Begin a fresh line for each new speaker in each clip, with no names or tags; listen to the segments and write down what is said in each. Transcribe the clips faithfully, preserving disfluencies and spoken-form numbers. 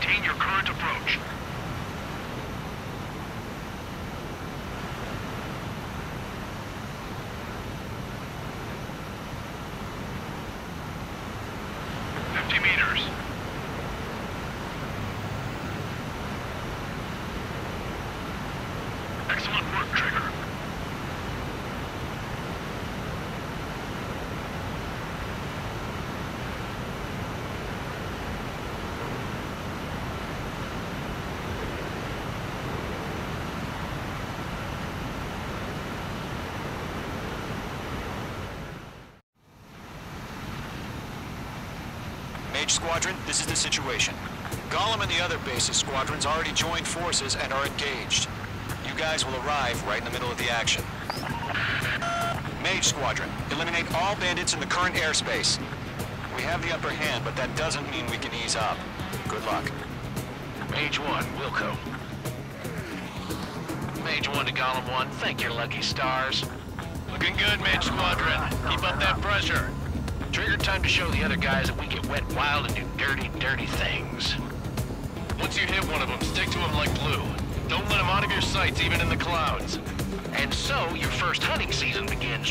Maintain your current approach. Fifty meters. Excellent work, Trigger.
Mage Squadron, this is the situation. Golem and the other bases squadrons already joined forces and are engaged. You guys will arrive right in the middle of the action. Mage Squadron, eliminate all bandits in the current airspace. We have the upper hand, but that doesn't mean we can ease up. Good luck.
Mage one, Wilco. Mage one to Golem one, thank your lucky stars. Looking good, Mage Squadron. Keep up that pressure. Trigger, time to show the other guys that we get wet wild and do dirty, dirty things. Once you hit one of them, stick to them like glue. Don't let them out of your sights, even in the clouds. And so, your first hunting season begins.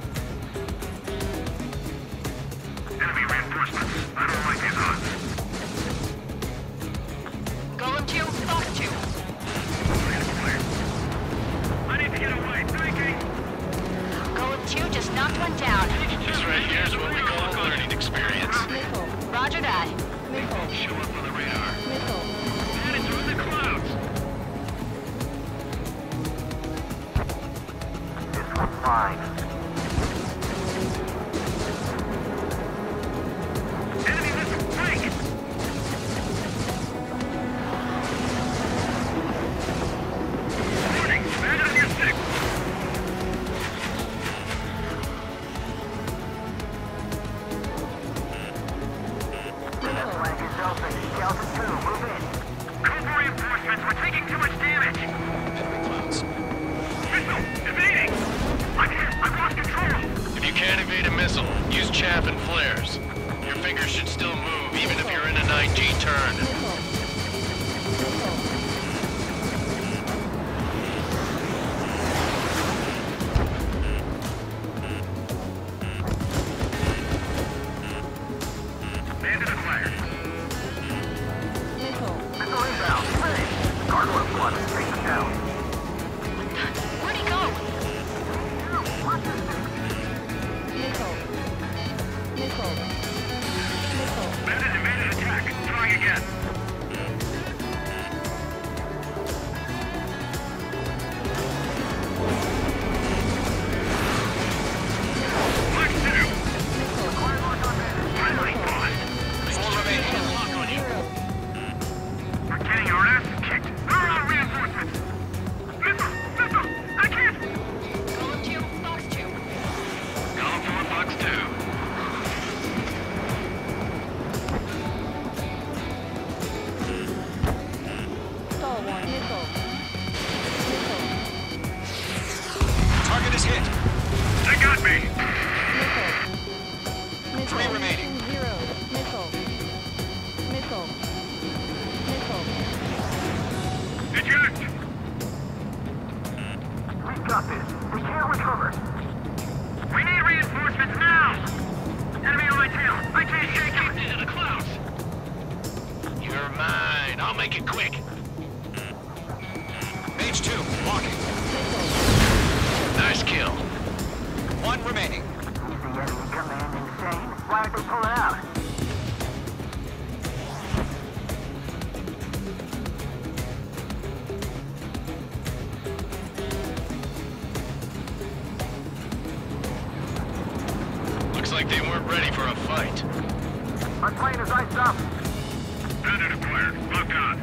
Enemy reinforcements. I don't like these odds.
Golem two, Fox two.
I need to get away. Breaking!
Golem two just knocked one down.
This right here is what we call a learning experience.
Missile.
Roger that.
Missile.
Show up on the radar.
Missile.
Headed through the clouds. This one's fine. Enemy missile, break! Warning, bandit on your six. Cobra reinforcements, we're taking too much damage!
Enemy clouds.
Missile, evading! I'm hit, I've lost control! If you can't evade a missile, use chaff and flares. Your fingers should still move, even if you're in a nine G turn.
Missile. Missile.
Bandit acquired.
Missile.
Missile inbound, ready! Gargoyle squad, take them down.
Where'd he go?
Missile. Missile. Missile.
Bandit evaded attack, trying again. Mark two! Finally fought!
Four remaining.
Lock on you.
Zero.
We're getting our asses kicked. Where are our reinforcements? Missile! Missile! I can't!
Golem two, Fox two.
Golem four, Fox two.
Star one. Missile. Missile.
Target is hit.
They got me!
Missile. Missile.
Three remaining.
Zero. Missile. Missile. Missile.
Eject! We've got this. We can't recover. We need reinforcements now! Enemy on my tail. I can't shake it! Into the clouds! You're mine. I'll make it quick.
Mage two, walking.
Nice kill.
One remaining.
Is the enemy command insane? Why aren't they pulling out?
Looks like they weren't ready for a fight.
My plane is iced up.
Bandit acquired. Lock on.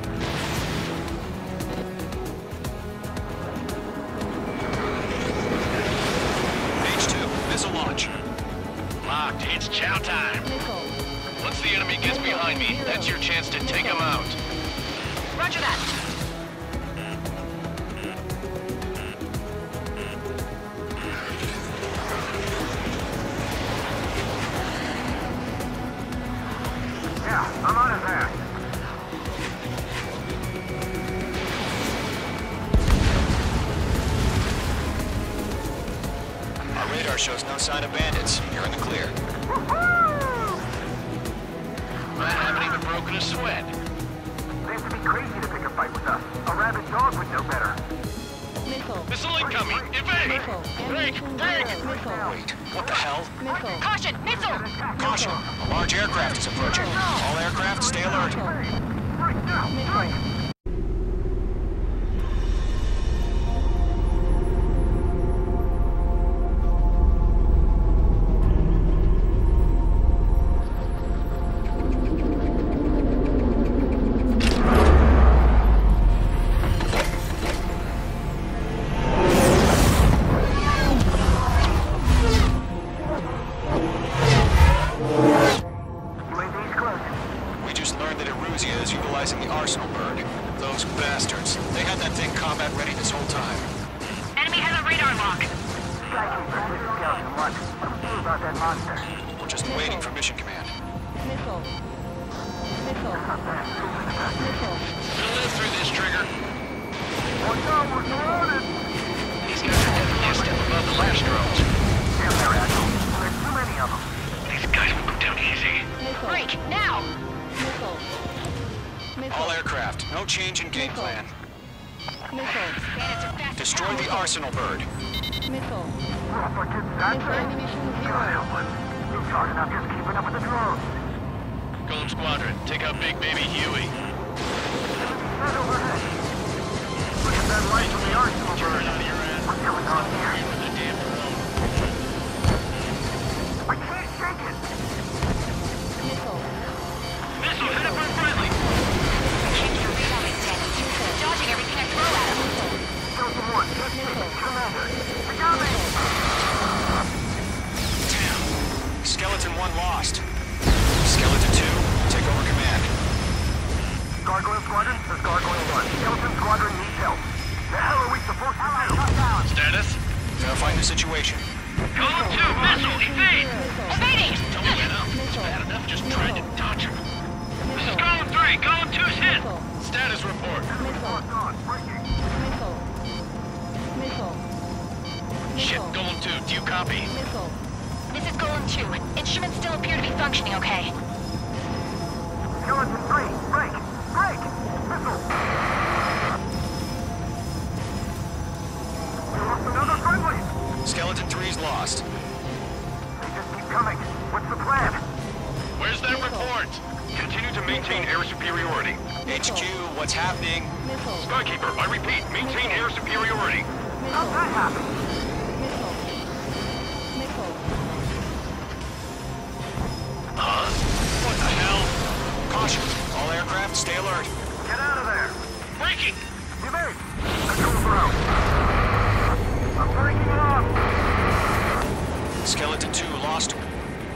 Mage two, missile launch.
Locked. It's chow time.
Missile.
Once the enemy gets behind me, that's your chance to take him out.
Roger that.
Yeah, I'm on his ass.
shows no sign of bandits. You're in the clear.
I haven't even broken a sweat.
They have to be crazy to pick a fight with us. A rabid dog would know better.
Missile.
Missile incoming! Evade!
Missile.
Break! Break!
Missile.
Wait, what the hell?
Missile.
Caution! Missile!
Caution! A large aircraft is approaching. All aircraft, stay alert.
Missile.
We just learned that Eruzia is utilizing the Arsenal bird. Those bastards. They had that thing combat ready this whole time.
Enemy has a radar lock.
Skykeeper, this is Skeleton One. What do we do about that monster?
We're just waiting for mission command.
Missile. Missile. Missile.
We'll live through this, Trigger.
Watch out, we're surrounded!
These guys are definitely a step above the last drones.
Damn, they're assholes. There's too many of them.
These guys will go down easy.
Missile.
Break! Now!
Missile. Missile.
All aircraft, no change in game plan.
Missile.
Bandits are fast.
Destroy the Arsenal bird.
Missile.
Rough like it's that
Missile
big.
ammunition
God
zero.
help us. You're talking about just keeping up with the drones.
Golem Squadron, take out Big Baby Huey.
Head overhead. Look at that light from the Arsenal bird. What's going on here?
The damn drone.
I can't shake it.
Missile.
Missile headed for friendly.
Check your radar intent. Dodging everything I throw at him.
Skeleton One, just
Missile.
Commander. I got me.
Damn. Skeleton one lost. Skeleton two, take over command.
Gargoyle Squadron, this is Gargoyle One. Skeleton Squadron needs help. The hell are we supposed to do?
Status?
Verifying the situation.
Golem two, missile, evade!
Evading!
Don't let up. It's bad enough just trying to dodge her. This is Golem three, Golem two's hit! Status report.
Missile.
On, breaking.
Missile. Missile.
Shit,
Missile.
Golem two, do you copy?
Missile.
This is Golem two. Instruments still appear to be functioning okay.
Skeleton Three, break, break, missile. We lost another friendly.
Skeleton three's lost.
They just keep coming. What's the plan?
Where's that report? Continue to maintain air superiority.
H Q, what's happening?
Missile.
Skykeeper, I repeat, maintain air superiority.
How's that happen?
Missile. Missile.
Huh? What the hell?
Caution. All aircraft, stay alert.
Get out of there.
Breaking!
Evade. Control throw. I'm breaking off.
Skeleton two lost.
Shit,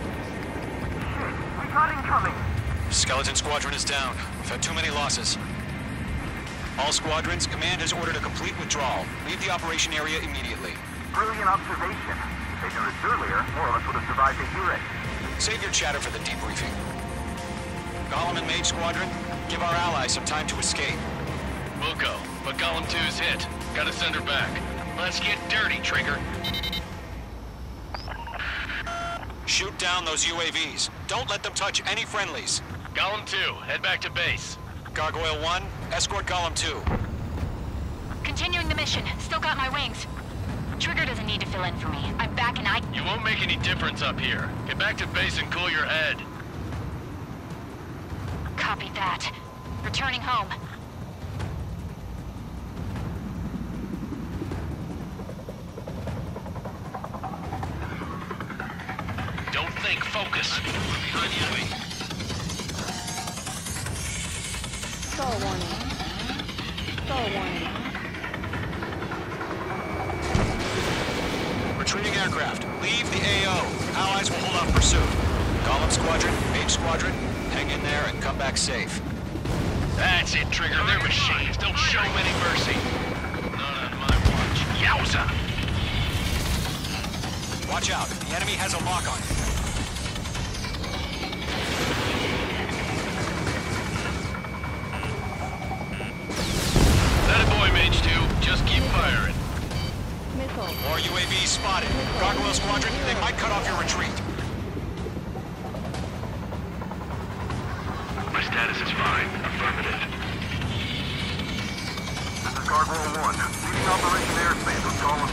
we got incoming.
Skeleton Squadron is down. We've had too many losses. All squadrons, command has ordered a complete withdrawal. Leave the operation area immediately.
Brilliant observation. If they'd done this earlier, more of us would have survived to hear it.
Save your chatter for the debriefing. Golem and Mage Squadron, give our allies some time to escape.
We'll go, but Golem two's hit. Gotta send her back. Let's get dirty, Trigger.
Shoot down those U A Vs. Don't let them touch any friendlies.
Golem two, head back to base.
Gargoyle one, escort Golem two.
Continuing the mission. Still got my wings. Trigger doesn't need to fill in for me. I'm back and I...
You won't make any difference up here. Get back to base and cool your head.
Copy that. Returning home.
Don't think, focus. We're behind the enemy.
Stall warning. Stall warning.
Retreating aircraft, leave the A O. Allies will hold off pursuit. Golem Squadron, Mage Squadron, hang in there and come back safe.
That's it, Trigger. They're machines. Don't show any mercy. Not on my watch. Yowza!
Watch out, the enemy has a lock on you.
That a boy, Mage two. Just keep firing.
Missile.
More U A Vs spotted. Gargoyle Squadron, they might cut off your retreat.
My status is fine. Affirmative.
This is Gargoyle one. Leading Operation Airspace with Column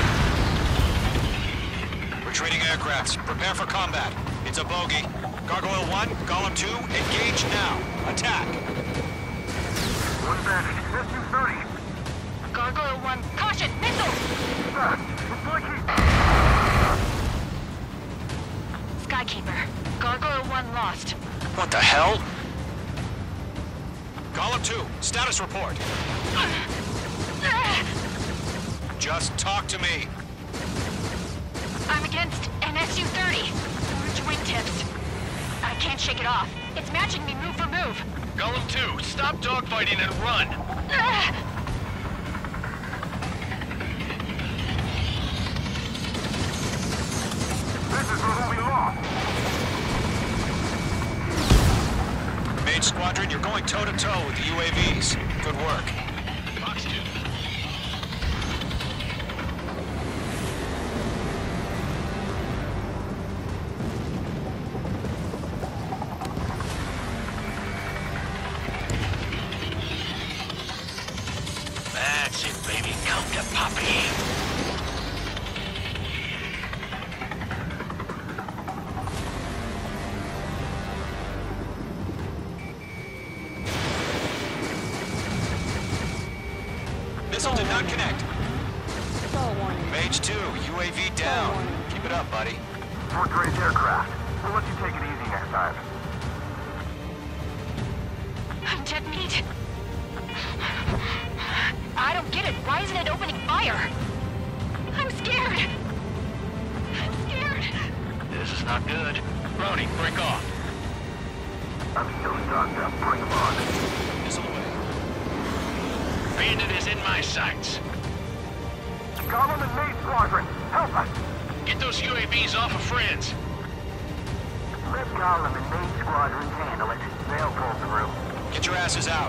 two.
Retreating aircrafts, prepare for combat. It's a bogey. Gargoyle one, Column two, engage now. Attack.
One Vantage, S U thirty.
Gargoyle one, caution, missiles!
Ah, it's Mikey.
Skykeeper, Gargoyle one lost.
What the hell? Column two, status report. Just talk to me.
I'm against an S U thirty. Large wingtips. I can't shake it off. It's matching me move for move.
Golem two, stop dogfighting and run!
This is who we lost.
Mage Squadron, you're going toe-to-toe with the U A Vs. Good work.
Fox two. That's it, baby. Come to Poppy.
Missile did not connect.
Stall warning.
Mage two, U A V down. Keep it up, buddy.
Fourth grade aircraft. We'll let you take it easy next time.
I'm dead meat. I don't get it. Why isn't it opening fire? I'm scared. I'm scared.
This is not good. Brownie, break off.
I'm still stocked up. Bring them on.
Missile away.
Bandit is in my sights.
Column and Mage Squadron, help us!
Get those U A Vs off of friends.
Let Column and Mage Squadrons handle it. They'll pull through.
Get your asses out.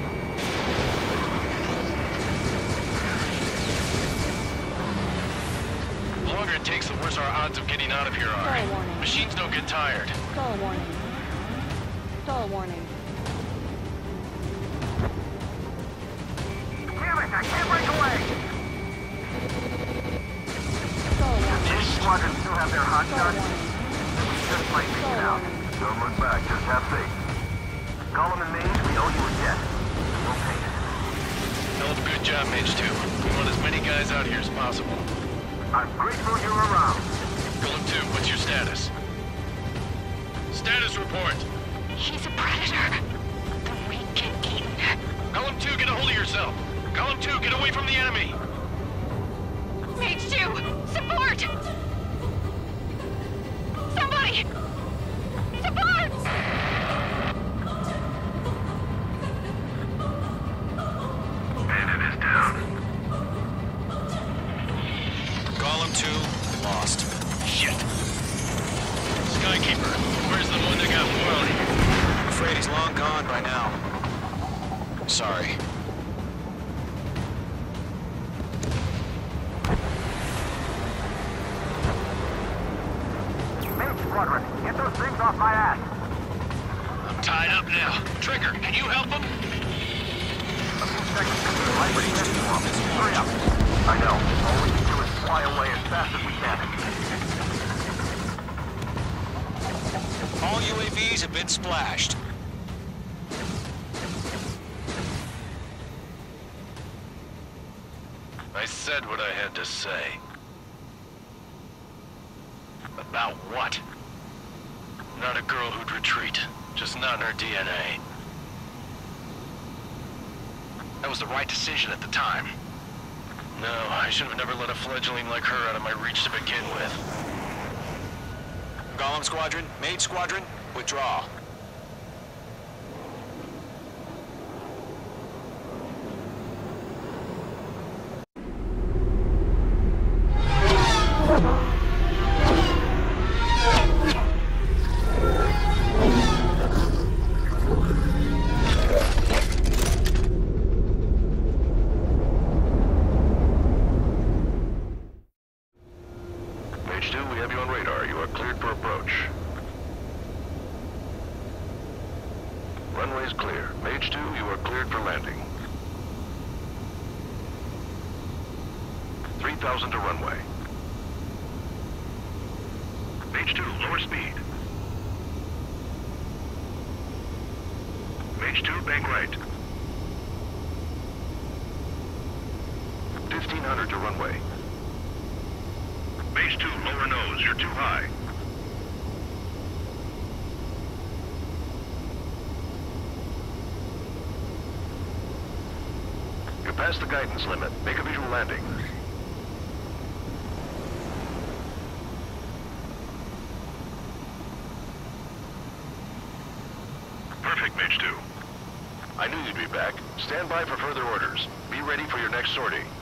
The longer it takes, the worse our odds of getting out of here are.
Stall warning.
Machines don't get tired.
Stall warning. Stall warning.
Damn it, I can't break away!
Stall warning.
Mage Squadrons still have their hot
Stall
shots.
warning.
We just might make it
Stall
out.
warning.
Don't look back, just have faith. Column and Mage, we owe you a debt. We'll pay it.
Hell of a good job, Mage two. We want as many guys out here as possible.
I'm grateful you're around.
Golem two, what's your status? Status report.
He's a predator. The weak get eaten.
Golem two, get a hold of yourself. Golem two, get away from the enemy.
Mage two, support! Somebody! Support!
Bandit is down.
Golem two, lost.
Shit. Skykeeper, where's the one that got Wally?
I'm afraid he's long gone by now. Sorry.
Mage Squadron, get those things off my ass.
I'm tied up now. Trigger, can you help him?
A few seconds to the light ready to swarm. Hurry up. I know. All we can do is fly away as fast as we can.
All U A Vs have been splashed.
I said what I had to say. About what? Not a girl who'd retreat. Just not in her D N A. That was the right decision at the time. No, I should have never let a fledgling like her out of my reach to begin with.
Golem Squadron, Mage Squadron, withdraw.
are cleared for approach. Runway is clear. Mage two, you are cleared for landing. three thousand to runway. Mage two, lower speed. Mage two, bank right. fifteen hundred to runway. Mage two, lower nose, you're too high. You're past the guidance limit. Make a visual landing. Perfect, Mage two. I knew you'd be back. Stand by for further orders. Be ready for your next sortie.